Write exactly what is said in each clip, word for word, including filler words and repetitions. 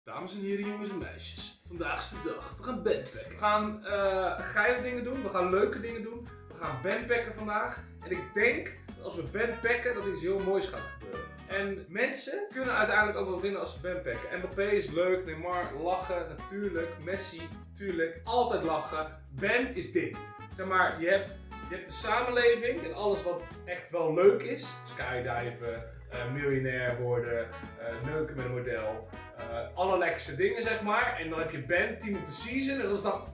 Dames en heren, jongens en meisjes. Vandaag is de dag. We gaan bandpacken. We gaan uh, geile dingen doen. We gaan leuke dingen doen. We gaan bandpacken vandaag. En ik denk dat als we bandpacken, dat iets heel moois gaat gebeuren. En mensen kunnen uiteindelijk ook wel winnen als ze bandpacken. Mbappé is leuk. Neymar, lachen. Natuurlijk. Messi, natuurlijk. Altijd lachen. Ben is dit. Zeg maar, je hebt, je hebt de samenleving en alles wat echt wel leuk is. Skydiven, uh, miljonair worden, uh, neuken met een model. Uh, allerlekkerste dingen, zeg maar. En dan heb je Ben, Team of the Season. En dat is dan...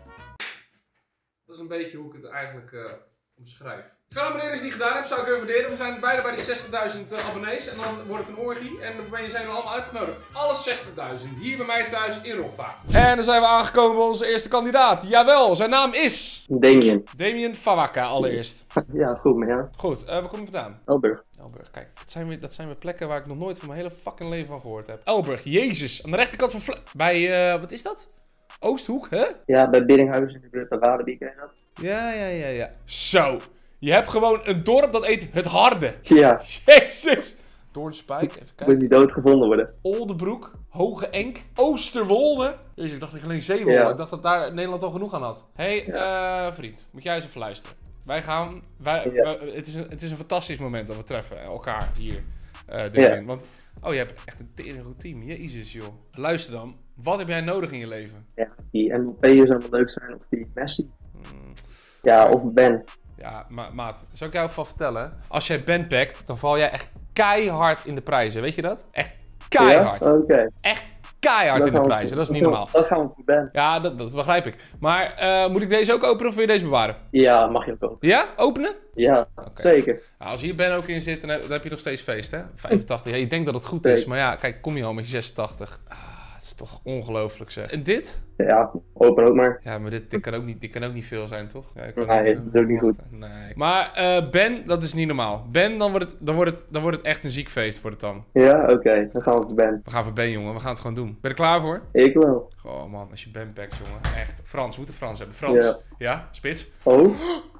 Dat is een beetje hoe ik het eigenlijk uh, omschrijf. Ik kan abonneren als je het niet gedaan hebt, zou ik heel waarderen. We zijn bijna bij die zestigduizend uh, abonnees. En dan wordt het een orgie. En dan ben je, zijn we allemaal uitgenodigd. Alle zestigduizend. Hier bij mij thuis in Roffa. En dan zijn we aangekomen bij onze eerste kandidaat. Jawel, zijn naam is... Damien. Damien Fawaka, allereerst. Ja, goed met jou. Goed, uh, waar kom je vandaan? Elburg. Elburg, kijk, dat zijn, weer, dat zijn weer plekken waar ik nog nooit van mijn hele fucking leven van gehoord heb. Elburg, jezus, aan de rechterkant van Vle bij, uh, wat is dat? Oosthoek, hè? Ja, bij Biddinghuizen in de buurt bij Walibi, ken je dat? Ja, ja, ja, ja. Zo, je hebt gewoon een dorp dat eet het harde. Ja. Jezus. Doornspijk, even kijken. Moet niet dood gevonden worden. Oldebroek, Hoge Enk, Oosterwolde. Jezus, ik dacht ik alleen Zeewolde. Ja. Ik dacht dat daar Nederland al genoeg aan had. Hé, hey, ja. uh, vriend, moet jij eens even luisteren. Wij gaan, wij, Ja. wij, het, is een, het is een fantastisch moment dat we treffen elkaar hier. Uh, ja. Want, oh, je hebt echt een tering goed team. Jezus, joh. Luister dan, wat heb jij nodig in je leven? Ja, die Mbappé zou wel leuk zijn, of die Messi. Hmm. Ja, of Ben. Ja, ma maat, zou ik jou even vertellen? Als jij Ben pakt, dan val jij echt keihard in de prijzen, weet je dat? Echt keihard. Ja? Oké. Okay. Echt keihard in de prijzen, dat is niet normaal. Dat gaan we voor Ben. Ja, dat, dat begrijp ik. Maar uh, moet ik deze ook openen of wil je deze bewaren? Ja, mag je ook openen. Ja? Openen? Ja, okay. Zeker. Nou, als hier Ben ook in zit, dan heb, dan heb je nog steeds feest, hè? vijfentachtig, ja, je denkt dat het goed is, maar ja, kijk, kom je al met je zesentachtig. Ah, het is toch ongelooflijk, zeg. En dit? Ja, open ook maar. Ja, maar dit, dit, kan, ook niet, dit kan ook niet veel zijn, toch? Ja, ik nee, niet, dat is ook niet goed. Nee. Maar uh, Ben, dat is niet normaal. Ben, dan wordt, het, dan, wordt het, dan wordt het echt een ziek feest, wordt het dan. Ja, oké. Okay. Dan gaan we voor Ben. We gaan voor Ben, jongen. We gaan het gewoon doen. Ben je er klaar voor? Ik wel. Oh man, als je Ben pakt, jongen. Echt. Frans, we moeten Frans hebben. Frans. Ja. Ja? Spits. Oh.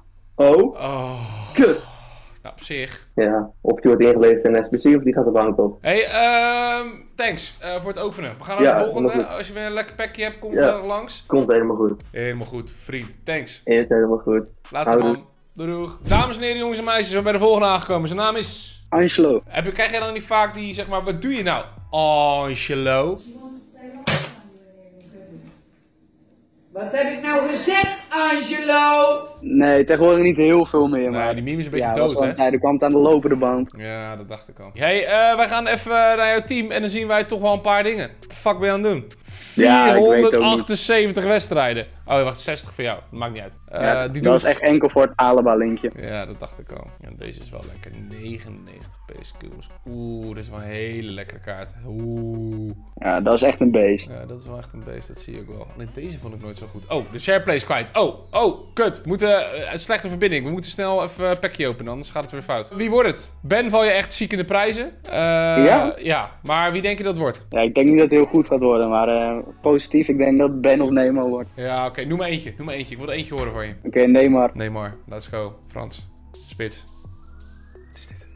Oh. Oh. Kut. Nou, op zich. Ja, of die wordt ingeleverd in S B C of die gaat de bank op. Hey, uh, thanks uh, voor het openen. We gaan naar ja, de volgende. Als je weer een lekker pakje hebt, kom ja. er langs. Komt helemaal goed. Helemaal goed, vriend. Thanks. Is helemaal goed. Later, man. Doei, doei. Dames en heren, jongens en meisjes, we zijn bij de volgende aangekomen. Zijn naam is... Angelo. Heb je, krijg jij dan niet vaak die, zeg maar, wat doe je nou? Angelo. Wat heb ik nou gezegd, Angelo? Nee, tegenwoordig niet heel veel meer, maar... Nee, die meme is een beetje ja, dood, hè? Nee, er kwam het aan de lopende band. Ja, dat dacht ik al. Hey, uh, wij gaan even naar jouw team en dan zien wij toch wel een paar dingen. Wat de fuck ben je aan het doen? vierhonderdachtenzeventig wedstrijden. Oh, wacht, zestig voor jou. Dat maakt niet uit. Uh, ja, die dat is echt enkel voor het Alaba-linkje. Ja, dat dacht ik al. Ja, deze is wel lekker. negenennegentig pace skills. Oeh, dit is wel een hele lekkere kaart. Oeh. Ja, dat is echt een beest. Ja, dat is wel echt een beest. Dat zie je ook wel. Alleen deze vond ik nooit zo goed. Oh, de share play is kwijt. Oh, oh, kut. We moeten, uh, een slechte verbinding. We moeten snel even een packje openen, anders gaat het weer fout. Wie wordt het? Ben, val je echt ziek in de prijzen? Uh, ja? Ja, maar wie denk je dat het wordt? Ja, ik denk niet dat het heel goed gaat worden, maar uh, positief. Ik denk dat Ben of Neymar wordt. Ja, oké. Okay. Noem maar eentje. Noem maar eentje. Ik wil er eentje horen van je. Oké, okay, Neymar. Neymar. Let's go. Frans. Spits. Wat is dit?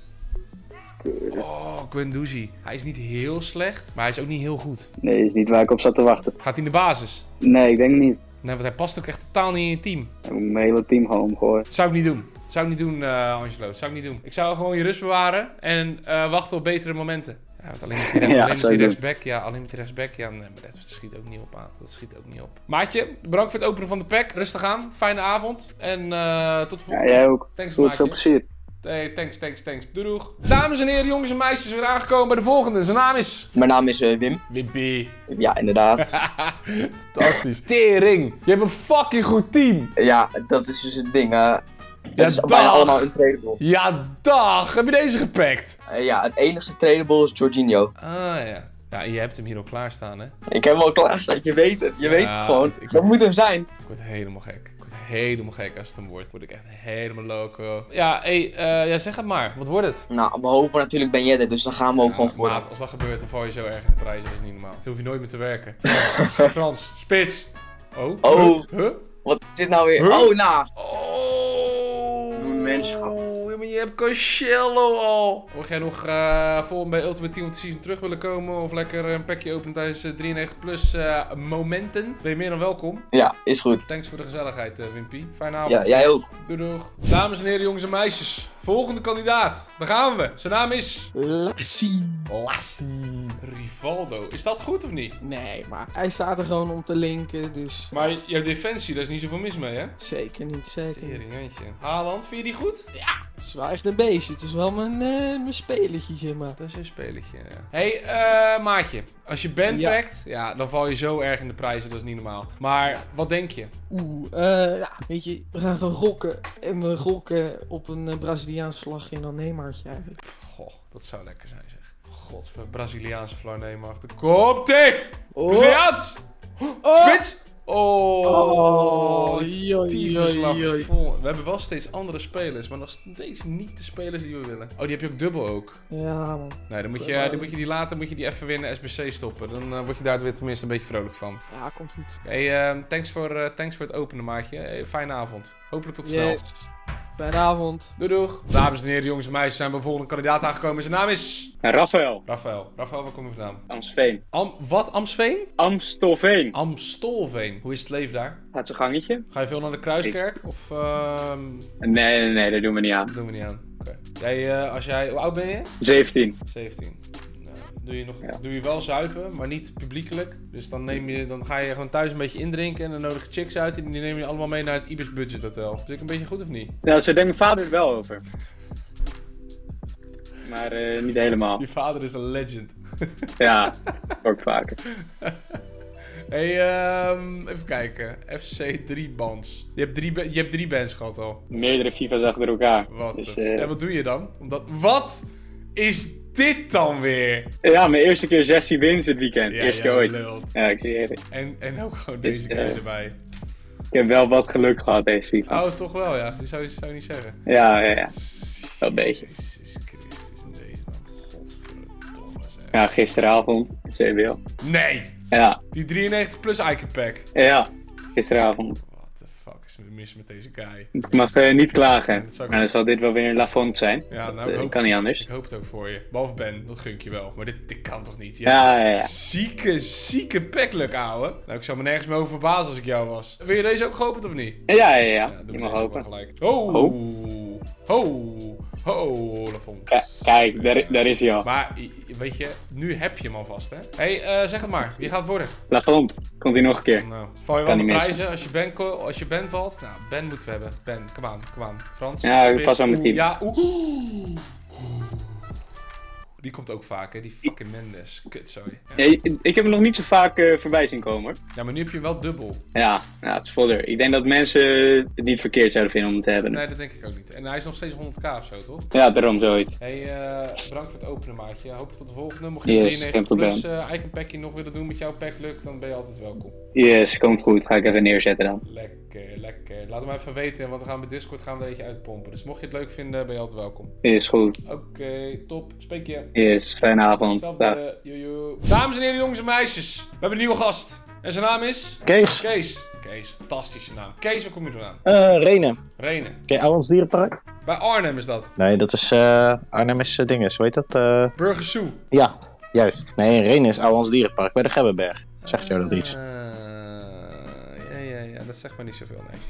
Oh, Guendouzi. Hij is niet heel slecht, maar hij is ook niet heel goed. Nee, dat is niet waar ik op zat te wachten. Gaat hij in de basis? Nee, ik denk niet. Nee, want hij past ook echt totaal niet in je team. Ik heb mijn hele team gewoon omgooien. Dat zou ik niet doen. Dat zou ik niet doen, uh, Angelo. Dat zou ik niet doen. Ik zou gewoon je rust bewaren en uh, wachten op betere momenten. Ja, want alleen met die, rechts, ja, alleen met die rechtsback, ja, alleen met die rechtsback, ja, nee, maar dat schiet ook niet op aan. Dat schiet ook niet op. Maatje, bedankt voor het openen van de pack. Rustig aan, fijne avond en uh, tot de volgende. Ja, jij ook. Thanks, Goed, maatje. veel plezier. Hey, thanks, thanks, thanks. Doei, doeg. Dames en heren, jongens en meisjes, weer aangekomen bij de volgende. Zijn naam is... Mijn naam is uh, Wim. Wimpy. Ja, inderdaad. Fantastisch. Tering. Je hebt een fucking goed team. Ja, dat is dus het ding. Uh, het ja, is dag. bijna allemaal untradable. Ja, dag. Heb je deze gepakt? Uh, ja, het enigste tradable is Jorginho. Ah, ja. Ja, en je hebt hem hier al klaarstaan, hè? Ik heb hem al klaarstaan. Je weet het. Je ja, weet het gewoon. Ik... Dat moet hem zijn. Ik word helemaal gek. Ik word helemaal gek als het hem wordt. Word ik echt helemaal loco. Ja, hé, hey, uh, ja, zeg het maar. Wat wordt het? Nou, we hopen natuurlijk Ben Yedder, dus dan gaan we ook ja, gewoon voor. Maat, als dat gebeurt, dan val je zo erg in de prijzen. Dat is niet normaal. Dan hoef je nooit meer te werken. Frans, spits. Oh. Oh. Huh? Wat zit nou weer? Huh? Oh, nou. Oh. Doe een menschap. Je maar je hebt Cancelo al. Mocht jij nog uh, volgend bij Ultimate Team of the Season terug willen komen of lekker een packje openen tijdens uh, drieënnegentig plus uh, momenten, ben je meer dan welkom. Ja, is goed. Thanks voor de gezelligheid, uh, Wimpy. Fijne avond. Ja, jij ook. Doei doeg. Dames en heren, jongens en meisjes. Volgende kandidaat. Daar gaan we. Zijn naam is... Lassie. Lassie. Rivaldo. Is dat goed of niet? Nee, maar hij staat er gewoon om te linken, dus... Maar jouw defensie, daar is niet zoveel mis mee, hè? Zeker niet, zeker niet. Teringentje. Haaland, vind je die goed? Ja. Het is wel echt een beestje. Het is wel mijn, uh, mijn spelletje, zeg maar. Dat is een spelletje, ja. Hé, hey, uh, maatje. Als je band Ja. pakt, ja, dan val je zo erg in de prijzen. Dat is niet normaal. Maar, wat denk je? Oeh, uh, ja, weet je, we gaan gewoon gokken. En we gokken op een uh, Braziliaans vlagje en dan Neymartje eigenlijk. Goh, dat zou lekker zijn, zeg. God, voor Braziliaanse vlag Neymar. Komt-ie! Oh. Braziliaans! Oh! Spits! Oh, Oh, joi, tyfus joi, joi. lafon. We hebben wel steeds andere spelers, maar nog steeds niet de spelers die we willen. Oh, die heb je ook dubbel ook. Ja, man. Nee, dan moet je, dan moet je die later moet je die even weer in de S B C stoppen. Dan uh, word je daar weer tenminste een beetje vrolijk van. Ja, komt goed. Hey, uh, thanks, voor, uh, thanks voor het openen, maatje. Hey, fijne avond. Hopelijk tot snel. Yes. Fijne avond. Doei doeg. Dames en heren, jongens en meisjes, zijn we bij de volgende kandidaat aangekomen. Zijn naam is... Rafael. Rafael. Rafael, waar kom je vandaan? Amstveen. Am wat? Amsveen? Amstelveen. Amstolveen. Hoe is het leven daar? Gaat zijn gangetje? Ga je veel naar de Kruiskerk? Of, ehm Nee, nee, nee, dat doen we niet aan. dat doen we niet aan. Oké. Jij, uh, als jij... Hoe oud ben je? zeventien. zeventien. Nou, doe je, nog, Ja. doe je wel zuipen, maar niet publiekelijk. Dus dan, neem je, dan ga je gewoon thuis een beetje indrinken en dan nodig je chicks uit en die neem je allemaal mee naar het Ibis Budget Hotel. Zit ik een beetje goed of niet? Nou, zo denkt mijn vader er wel over. Maar uh, niet helemaal. Je vader is een legend. Ja, ook vaker. Hey, um, even kijken. F C drie bands. Je hebt drie, ba- je hebt drie bands gehad al. Meerdere FIFA's achter elkaar. Wat? Dus, de- uh, En wat doe je dan? Omdat... Wat is dit dan weer? Ja, mijn eerste keer zestien wins dit weekend. Ja, eerste jij keer ooit. lult. Ja, ik zie het. En, en ook gewoon Dus, deze keer uh, erbij. Ik heb wel wat geluk gehad deze FIFA. Oh, toch wel ja. Die zou je, zou je niet zeggen. Ja, ja, ja. Wel een beetje. Jezus Christus, deze dan. Godverdomme zeg. Ja, gisteravond. C B L. Nee! Ja, Die drieënnegentig plus Icon Pack. ja. Gisteravond. What the fuck is er mis met deze guy? Ik mag uh, niet klagen. Dat zou ik- Maar dan zal dit wel weer een Lafont zijn. Ja, Dat, nou, uh, ik hoop kan niet anders. Ik hoop het ook voor je. Behalve Ben, dat gun ik je wel. Maar dit, dit kan toch niet? Ja, ja, ja. Zieke, zieke packluck, ouwe. Nou, ik zou me nergens meer over verbazen als ik jou was. Wil je deze ook geopend of niet? Ja, ja, ja. Ja, Je doe mag deze ook wel hopen. gelijk. Oh! Ho! Ho, Lafont. K- kijk, daar, daar is hij al. Maar, i- weet je, nu heb je hem alvast, hè? Hé, hey, uh, zeg het maar. Wie gaat het worden? Lafont, komt hij nog een keer. Nou, val je wel Kan de niet prijzen als je, ben ko- als je Ben valt? Nou, Ben moeten we hebben. Ben, come on, come on. Frans? Ja, ik Spits. pas wel mijn Oeh, team. Ja, oeh. Die komt ook vaak, hè? Die fucking Mendes. Kut, sorry. Ja. Ja, ik, ik heb hem nog niet zo vaak uh, voorbij zien komen hoor. ja, maar nu heb je hem wel dubbel. Ja, nou, het is vodder. Ik denk dat mensen het niet verkeerd zouden vinden om het te hebben. Nee, dat denk ik ook niet. En hij is nog steeds honderd k of zo, toch? Ja, daarom zoiets. Hey, uh, bedankt voor het openen, maatje. Hopelijk tot de volgende. Mocht je Yes, drieënnegentig geen probleem. plus uh, eigen packje nog willen doen met jouw packluck, dan ben je altijd welkom. Yes, komt goed. Ga ik even neerzetten dan. Lekker, lekker. Laat hem even weten, want we gaan bij Discord gaan we er eentje uitpompen. Dus mocht je het leuk vinden, ben je altijd welkom. Is goed. Oké, top. Spreek je. Yes, fijne avond. Dag. Hetzelfde. Jojo. Dames en heren, jongens en meisjes. We hebben een nieuwe gast. En zijn naam is? Kees, Kees. Kees, fantastische naam. Kees, waar kom je doen aan? uh, Renen. Renen. Ken je Ouwans Dierenpark? Bij Arnhem is dat. Nee, dat is uh, Arnhem is uh, dinges, hoe heet dat? Uh, Burger Zoo. ja, juist. Nee, Renen is Ouwans Dierenpark bij de Gebbenberg. Zegt jou dat iets? Uh, ja, ja, ja. Dat zegt maar niet zoveel, nee.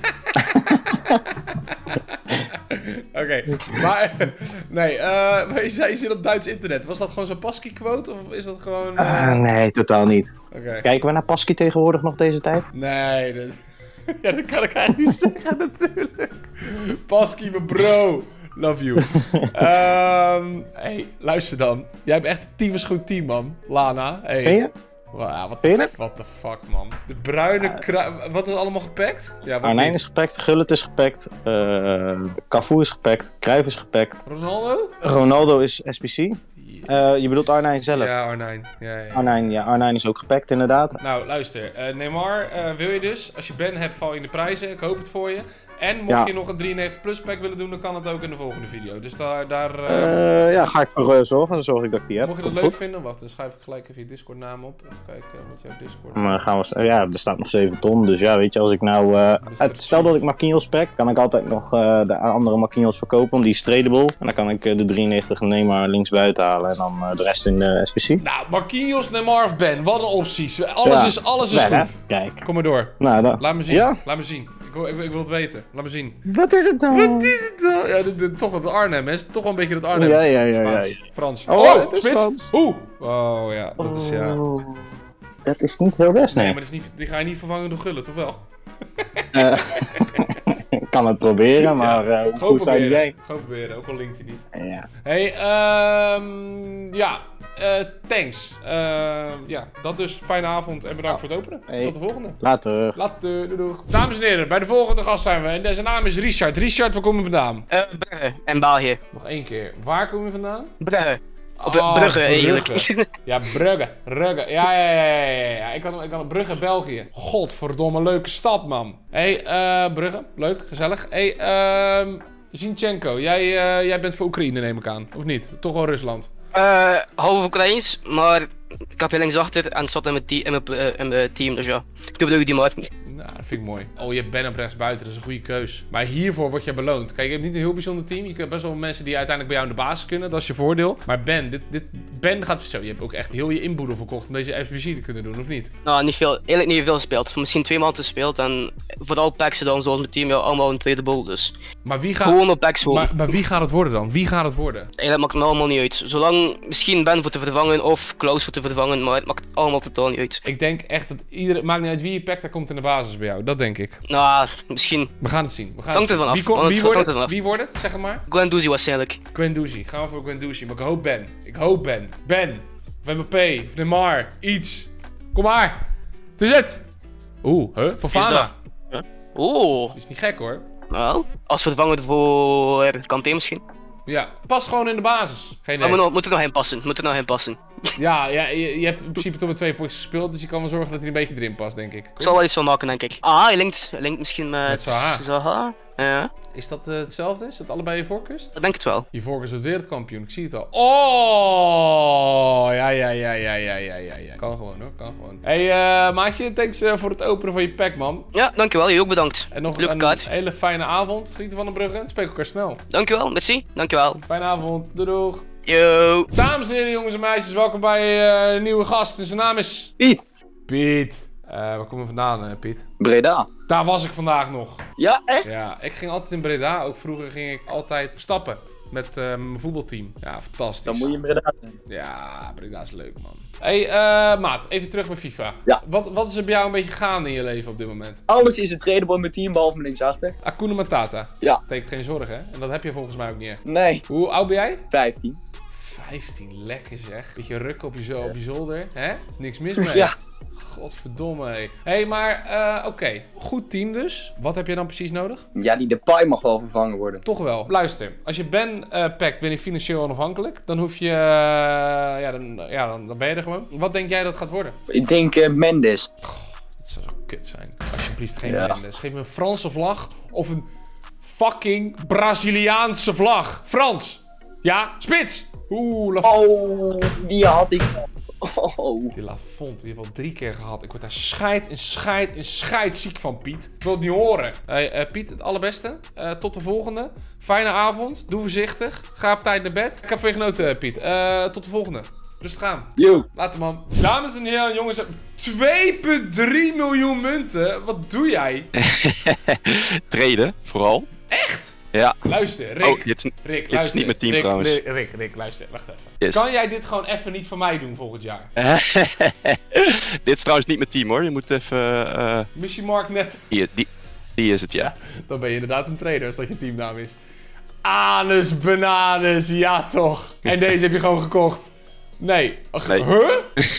Oké, okay, maar nee, uh, maar je zei je zit op Duits internet. Was dat gewoon zo'n Pasky-quote of is dat gewoon... Uh... Uh, nee, totaal niet. Oké. Okay. Kijken we naar Pasky tegenwoordig nog deze tijd? Nee, dat... ja, dat kan ik eigenlijk niet zeggen natuurlijk. Pasky, mijn bro. Love you. um, hey, luister dan. Jij hebt echt een tyfus goed team, man. Lana. Hey. Ken je? Wow, wat Ken je het? What the fuck, man. De bruine krui... Wat is allemaal gepakt? Ja, wat Arnijn niet? is gepakt, Gullit is gepakt, uh, Cafu is gepakt, Cruijff is gepakt, Ronaldo? Ronaldo is S P C. Uh, je bedoelt Arnijn zelf? Ja, Arnijn. Ja, ja. Arnijn, ja, Arnijn is ook gepakt, inderdaad. Nou, luister. Uh, Neymar, uh, wil je dus? Als je Ben hebt, val je in de prijzen. Ik hoop het voor je. En mocht Ja. je nog een drieënnegentig plus pack willen doen, dan kan het ook in de volgende video. Dus daar, daar uh, Uh, ja, ga ik voor uh, zorgen. Dan zorg ik dat ik die heb. mocht je dat Komt leuk goed. vinden, wacht, dan schrijf ik gelijk even je Discord naam op. Even kijken wat jouw Discord Dan uh, gaan we, ja, er staat nog zeven ton, dus ja, weet je, als ik nou... Uh, uit, stel dat ik Marquinhos pack, kan ik altijd nog uh, de andere Marquinhos verkopen, want die is tradable. En dan kan ik uh, de drieënnegentig Neymar links buiten halen en dan uh, de rest in de S P C. Nou, Marquinhos, Neymar of Ben, wat een opties. Alles Ja. is, alles is Nee, goed. hè? Kijk. Kom maar door. Nou, dan... Laat me zien. Ja? Laat me zien. Ik, wil- ik, wil- ik wil het weten. Laat me zien. Wat is het dan? Wat is het dan? Ja, de, de, toch wat Arnhem, hè? Is toch wel een beetje dat Arnhem. Ja, ja, ja, ja. Spaans. Frans. Oh, het is spits. Frans. Oeh. Oh, ja. Dat is ja. Oh, dat is niet heel best, Nee, nee. maar dat is niet, die ga je niet vervangen door Gullit, of wel? Uh, ik kan het proberen, maar uh, hoe Gewoon goed zou die proberen. zijn? Gewoon proberen, ook al linkt hij niet. Ja. Hey, ehm ja. eh, thanks. Ehm, ja, dat dus. Fijne avond en bedankt voor het openen. Hey. Tot de volgende. Later. Later, doei doei. Dames en heren, bij de volgende gast zijn we. En zijn naam is Richard. Richard, waar kom je vandaan? Eh, Brugge en België. Nog één keer. Waar kom je vandaan? Brugge. Of Oh, eh, Brugge eigenlijk. Brugge. Ja, Brugge. Brugge. Ja, ja, ja, ja, ja, ja. Ik kan, ik kan Brugge, België. Godverdomme, leuke stad, man. Hé, hey, uh, Brugge. Leuk, gezellig. Hé, hey, ehm... Zinchenko, jij, uh, jij bent voor Oekraïne, neem ik aan. Of niet? Toch wel Rusland. Eh, half Oekraïens, maar ik heb heel linksachter en het zat in mijn, te in, mijn, uh, in mijn team, dus ja. Ik doe die maar. Nou, dat vind ik mooi. Oh, je hebt Ben op rechts buiten, dat is een goede keus. Maar hiervoor word je beloond. Kijk, je hebt niet een heel bijzonder team. Je hebt best wel mensen die uiteindelijk bij jou in de basis kunnen. Dat is je voordeel. Maar Ben, dit, dit, Ben gaat zo. Je hebt ook echt heel je inboedel verkocht om deze F B C te kunnen doen, of niet? Nou, niet veel, eigenlijk niet veel gespeeld. Misschien twee maanden gespeeld en vooral packs dan zoals mijn team ja, allemaal een tweede bowl, dus. Maar wie gaat... Gewoon op packs gewoon. Maar, maar wie gaat het worden dan? Wie gaat het worden? Eigenlijk maakt het me allemaal niet uit. Zolang misschien Ben voor te vervangen of Klaus voor te vervangen, maar het maakt allemaal totaal niet uit. Ik denk echt dat iedereen... Het maakt niet uit wie je pakt, daar komt in de basis bij jou. Dat denk ik. Nou, misschien. We gaan het zien. We gaan Hangt het zien. ervan af. Wie, kom- Want wie, het wordt hangt het? ervan af. Wie wordt het? Zeg het maar. Guendouzi waarschijnlijk. Guendouzi. Gaan we voor Guendouzi. Maar ik hoop Ben. Ik hoop Ben. Ben. Of M P. Of Neymar. Iets. Kom maar. Het is het. Oeh, huh? Fofana. Oeh. Is niet gek hoor. Nou, als vervanger voor Kanté misschien. Ja, pas gewoon in de basis. Geen Maar idee. moet, nog- moet er nog in passen. Moet er nog in passen. Ja, ja je, je hebt in principe toch met twee potjes gespeeld, dus je kan wel zorgen dat hij een beetje erin past, denk ik. Ik zal wel iets van maken, denk ik. Ah, hij linkt, hij linkt misschien met... Met Zaha. Zaha. Ja, Is dat uh, hetzelfde? Is dat allebei je voorkust? ik denk het wel. Je voorkust wordt wereldkampioen, ik zie het al. Oh, ja, ja, ja, ja, ja, ja, ja, ja. Kan gewoon hoor, kan gewoon. Hé, hey, uh, maatje, thanks uh, voor het openen van je pack, man. Ja, dankjewel. Je ook bedankt. En nog Leuke een kaart. hele fijne avond. Geniet van de bruggen. Spreek elkaar snel. Dankjewel, merci. Dankjewel. Fijne avond. Doei doeg. Yo. Dames en heren, jongens en meisjes, welkom bij uh, een nieuwe gast. En zijn naam is... Piet. Piet. Uh, waar kom je vandaan, uh, Piet? Breda. Daar was ik vandaag nog. Ja, echt? Ja, ik ging altijd in Breda. Ook vroeger ging ik altijd stappen met uh, mijn voetbalteam. Ja, fantastisch. Dan moet je in Breda zijn. Ja, Breda is leuk, man. Hé, hey, uh, maat, even terug bij FIFA. Ja. Wat, wat is er bij jou een beetje gaande in je leven op dit moment? Alles is een tradable in mijn team, behalve mijn linksachter. Hakuna Matata. Ja. Betekent geen zorgen, hè? En dat heb je volgens mij ook niet echt. Nee, Hoe oud ben jij? vijftien. vijftien, lekker zeg. Beetje rukken op je, zo, op je zolder, hè? Is niks mis mee. Ja. Godverdomme, hé. Hé, hey, maar, uh, oké. Okay. Goed team dus. Wat heb je dan precies nodig? Ja, die Depay mag wel vervangen worden. Toch wel. Luister, als je Ben uh, pakt, ben je financieel onafhankelijk. Dan hoef je... Uh, ja, dan, ja dan, dan ben je er gewoon. Wat denk jij dat het gaat worden? Ik denk uh, Mendes. Het zou zo kut zijn. Alsjeblieft, geen Ja. Mendes. Geef me een Franse vlag of een fucking Braziliaanse vlag. Frans. Ja, spits. Oeh, La Oh, die had ik. Oh. Die Lafont, die heb ik al drie keer gehad. Ik word daar scheid en scheid en scheid ziek van, Piet. Ik wil het niet horen. Hey, uh, Piet, het allerbeste. Uh, tot de volgende. Fijne avond. Doe voorzichtig. Ga op tijd naar bed. Ik heb van je genoten, Piet. Uh, tot de volgende. Rustig aan. Yo. Later, man. Dames en heren, jongens. twee komma drie miljoen munten. Wat doe jij? Traden, vooral. Echt? Ja. Luister, Rick. Oh, dit is, Rick, dit luister. is niet mijn team Rick, trouwens. Rick, Rick, Rick, luister. Wacht even. Yes. Kan jij dit gewoon even niet voor mij doen volgend jaar? Dit is trouwens niet mijn team hoor. Je moet even... Uh... Missie Mark net. Hier, die, die is het, ja. Dan ben je inderdaad een trader als dat je teamnaam is. Anus, bananes, ja toch. En deze heb je gewoon gekocht. Nee. Ach, Nee. Huh?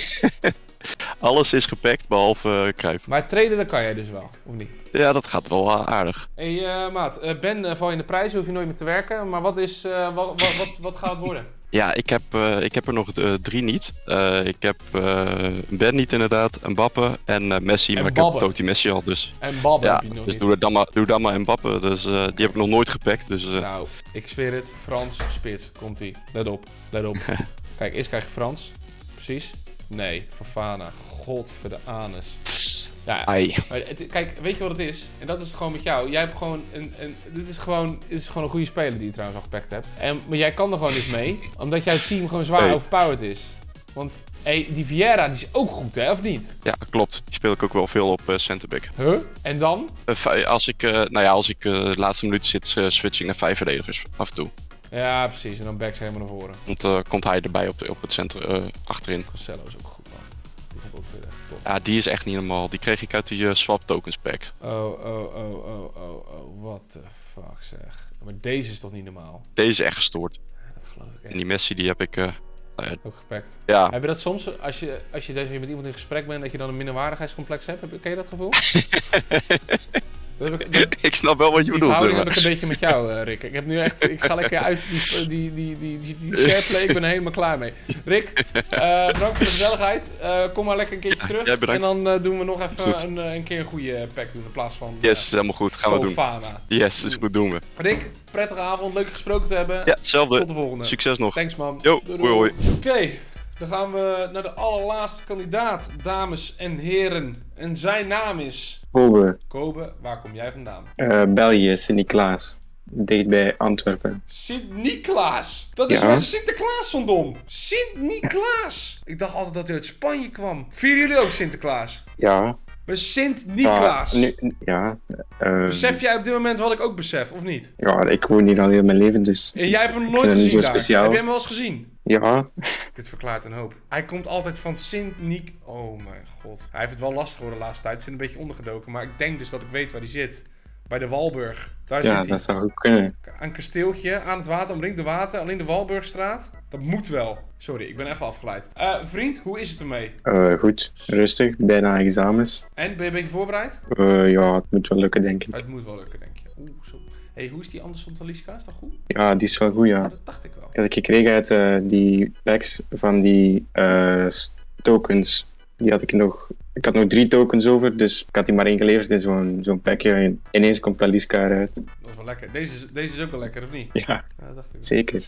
Alles is gepakt, behalve uh, Cruijff. Maar traden, dat kan jij dus wel, of niet? Ja, dat gaat wel uh, aardig. Hé hey, uh, maat, uh, Ben uh, val je in de prijs, hoef je nooit meer te werken. Maar wat is, uh, wat, wat, wat, wat gaat het worden? Ja, ik heb, uh, ik heb er nog uh, drie niet. Uh, ik heb uh, Ben niet inderdaad, Mbappe en uh, Messi, en maar Babbe. ik heb Totti Messi al. Dus, en Babbe ja, heb je nog dus niet. doe dan maar, doe dan maar Mbappe, dus, uh, die heb ik nog nooit gepakt. Dus, uh... Nou, ik zweer het, Frans, spits, komt-ie. Let op, let op. Kijk, eerst krijg je Frans, precies. Nee, Fofana, godver de anus. Ja, maar het, kijk, weet je wat het is? En dat is het gewoon met jou. Jij hebt gewoon een, een dit is gewoon, dit is gewoon een goede speler die je trouwens al gepakt hebt. En, maar jij kan er gewoon niet mee, omdat jouw team gewoon zwaar hey. overpowered is. Want hey, die Vieira die is ook goed, hè, of niet? Ja, klopt. Die speel ik ook wel veel op uh, centerback. Huh? En dan? Uh, als ik, uh, nou ja, als ik uh, de laatste minuut zit, uh, switch ik naar vijf verdedigers af en toe. Ja, precies. En dan backs helemaal naar voren. Want uh, komt hij erbij op, de, op het centrum uh, achterin. Cancelo is ook goed, man. Die vond ik ook weer echt top. Ja, die is echt niet normaal. Die kreeg ik uit die uh, swap tokens pack. Oh, oh, oh, oh, oh, oh. What the fuck, zeg. Maar deze is toch niet normaal? Deze is echt gestoord. Dat geloof ik echt. En die Messi, die heb ik... Uh, uh, ook gepakt. Ja. Heb je dat soms, als je, als je met iemand in gesprek bent, dat je dan een minderwaardigheidscomplex hebt? Ken je dat gevoel? Ik, dat, ik snap wel wat je bedoelt. Die verhouding heb ik een beetje met jou, uh, Rick. Ik heb nu echt, ik ga lekker uit die, die, die, die, die, die shareplay. Ik ben er helemaal klaar mee. Rick, uh, bedankt voor de gezelligheid. Uh, kom maar lekker een keertje terug. Ja, en dan uh, doen we nog even een, een keer een goede pack doen in plaats van... Uh, yes, helemaal goed. Gaan we doen. Fofana. Yes, is goed, doen we. Rick, prettige avond. Leuk gesproken te hebben. Ja, hetzelfde. Tot de volgende. Succes nog. Thanks, man. Yo, hoi hoi. Oké. Okay. Dan gaan we naar de allerlaatste kandidaat, dames en heren. En zijn naam is... Kobe. Kobe, waar kom jij vandaan? Uh, België, Sint-Niklaas. Dicht bij Antwerpen. Sint-Niklaas? Dat is ja. waar Sinterklaas van dom. Sint-Niklaas. Ik dacht altijd dat hij uit Spanje kwam. Vieren jullie ook Sinterklaas? Ja. Maar Sint-Niklaas? Ja. Nu, ja uh, besef jij op dit moment wat ik ook besef, of niet? Ja, ik woon hier al heel mijn leven, dus... En jij hebt hem nog nooit gezien zo daar? Speciaal. Heb jij hem wel eens gezien? Ja. Dit verklaart een hoop. Hij komt altijd van Sint-Nik... Oh mijn god. Hij heeft het wel lastig geworden de laatste tijd. Hij zit een beetje ondergedoken. Maar ik denk dus dat ik weet waar hij zit. Bij de Walburg. Daar ja, zit hij. dat zou ook kunnen. Een kasteeltje aan het water, omringd door water. Alleen de Walburgstraat. Dat moet wel. Sorry, ik ben even afgeleid. Uh, vriend, hoe is het ermee? Uh, goed. Rustig. Bijna examens. En, ben je een beetje voorbereid? Uh, ja, het moet wel lukken, denk ik. Het moet wel lukken, denk je. Oeh, zo. Hey, hoe is die Anderson Talisca? Is dat goed? Ja, die is wel goed, ja. ja dat dacht ik wel. Die had ik gekregen uit uh, die packs van die uh, tokens. Die had ik nog... Ik had nog drie tokens over, dus ik had die maar één geleverd in zo'n zo'n packje. En ineens komt Talisca eruit. Dat is wel lekker. Deze is, deze is ook wel lekker, of niet? Ja, ja dat dacht ik zeker.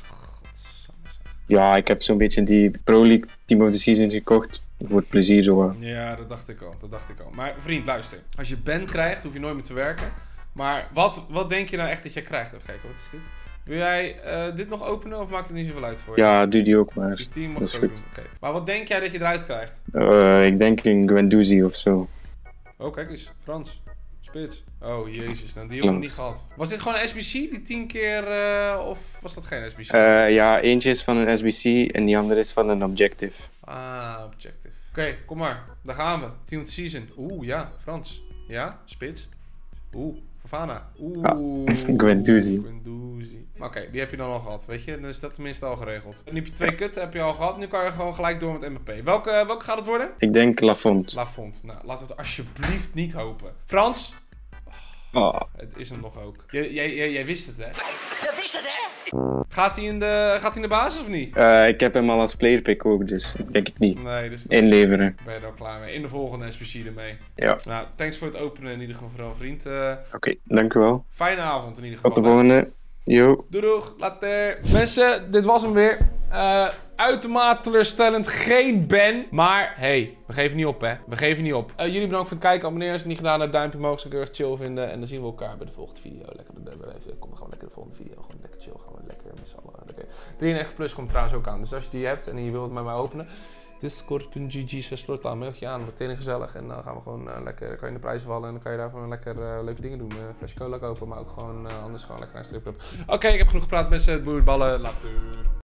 Ja, ik heb zo'n beetje die Pro League Team of the Season gekocht. Voor het plezier zo. Ja, dat dacht ik al. Dat dacht ik al. Maar vriend, luister. Als je Ben krijgt, hoef je nooit meer te werken. Maar wat, wat denk je nou echt dat jij krijgt? Even kijken, wat is dit? Wil jij uh, dit nog openen of maakt het niet zoveel uit voor je? Ja, doe die ook maar. Die team mag dat is ook goed. doen. Okay. Maar wat denk jij dat je eruit krijgt? Uh, ik denk een Guendouzi of zo. Oh, kijk eens. Frans. Spits. Oh, jezus. Nou, die hebben we niet gehad. Was dit gewoon een S B C? Die tien keer... Uh, of was dat geen S B C? Uh, ja, eentje is van een S B C en die andere is van een Objective. Ah, Objective. Oké, okay, kom maar. Daar gaan we. Team of the Season. Oeh, ja. Frans. Ja, Spits. Oeh. Fofana. Oeh. Ah, Guendouzi. Guendouzi. Oké, okay, die heb je dan al gehad, weet je? Dan is dat tenminste al geregeld. Nu heb je twee kut, heb je al gehad. Nu kan je gewoon gelijk door met M B P. Welke, welke gaat het worden? Ik denk Lafont. Lafont. Nou, laten we het alsjeblieft niet hopen. Frans? Oh. Het is hem nog ook. Jij, jij, jij, jij wist het, hè? Je wist het, hè? Gaat hij in de, gaat hij in de basis of niet? Uh, ik heb hem al als playerpick ook, dus dat denk ik niet. Nee, dus dat inleveren. Ben je er al klaar mee. In de volgende S P C ermee. Ja. Nou, thanks voor het openen in ieder geval, vriend. Uh, Oké, okay, dank u wel. Fijne avond in ieder geval. Tot de volgende. Yo. Doei doeg, later. Mensen, dit was hem weer. Uh, uitermate teleurstellend, geen Ben. Maar, hey, we geven niet op, hè. We geven niet op. Uh, jullie bedankt voor het kijken. Abonneer als je het niet gedaan hebt. Duimpje omhoog, zou ik heel erg chill vinden. En dan zien we elkaar bij de volgende video. Lekker, kom, we gaan lekker de volgende video. Gewoon lekker chill. Gaan we lekker met z'n allen. Lekker. drieënnegentig plus komt trouwens ook aan. Dus als je die hebt en je wilt het met mij openen. discord punt g g slash slortaan, mail je aan, wordt meteen gezellig en dan gaan we gewoon uh, lekker, kan je in de prijzen vallen en dan kan je daarvan lekker uh, leuke dingen doen. Uh, flesje cola kopen, maar ook gewoon uh, anders gewoon lekker naar de stripclub. Oké, okay, ik heb genoeg gepraat met mensen, boerballen, later.